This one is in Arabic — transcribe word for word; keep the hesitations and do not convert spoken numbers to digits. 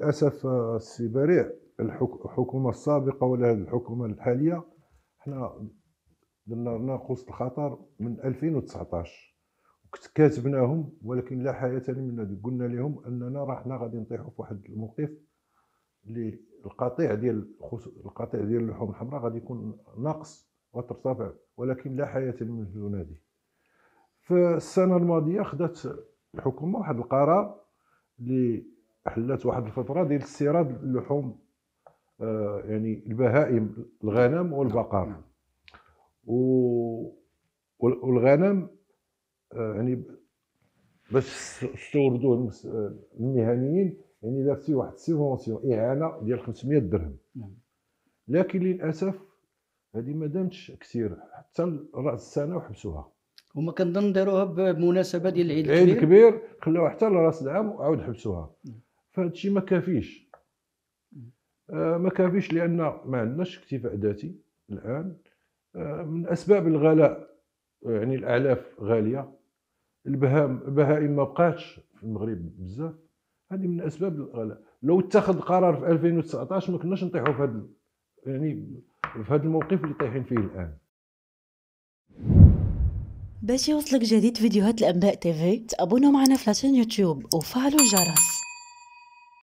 للاسف آه، السي بريء، الحك- الحكومه السابقه ولا الحكومه الحاليه حنا درنا ناقوس الخطر من ألفين وتسعطاش، وكنت كاتبناهم، ولكن لا حياه لمن هذه. قلنا لهم اننا راه حنا غادي نطيحوا في واحد الموقف اللي القطيع ديال الخص- القطيع ديال اللحوم الحمراء غادي يكون ناقص وترتفع، ولكن لا حياه لمن هذه. في السنه الماضيه خدات الحكومه واحد القرار اللي حلات واحد الفتره ديال استيراد اللحوم، آه، يعني البهائم، الغنم والبقر. و- وال- والغنم آه، يعني باش استوردوه المس- آه، المهنيين، يعني دارت فيه واحد السيفونسيون، اعانه ديال خمسمية درهم. نعم. لكن للاسف هذه ما دامتش كثير حتى راس السنه وحبسوها. هما كنظن داروها بمناسبه ديال العيد العيد الكبير. الكبير خلاوها حتى لراس العام وعاود حبسوها. نعم. فهاد الشيء ما كافيش. مم. آه، ما كافيش لان ما عندناش اكتفاء ذاتي الان. آه، من اسباب الغلاء، آه، يعني الاعلاف غاليه، البهائم البهائم ما بقاتش في المغرب بزاف. هذه من اسباب الغلاء. لو اتخذ قرار في ألفين وتسعطاش ما كناش نطيحوا في هذا، يعني في هذا الموقف اللي طايحين فيه الان. باش يوصلك جديد فيديوهات الأنباء تيفي تابونوا معنا في لاشين يوتيوب وفعلوا الجرس.